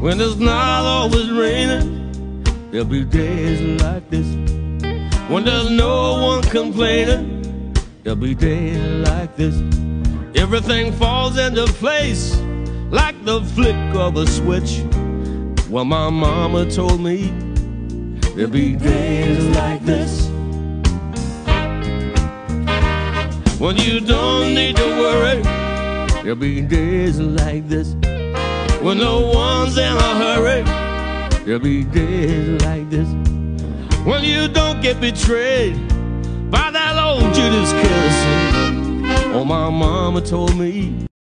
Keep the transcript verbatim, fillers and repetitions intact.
When it's not always raining, there'll be days like this. When there's no one complaining, there'll be days like this. Everything falls into place like the flick of a switch. Well, my mama told me there'll be days like this. When you don't need to worry, there'll be days like this. When no one's in a hurry, there'll be days like this. When you don't get betrayed by that old Judas kiss. Oh, my mama told me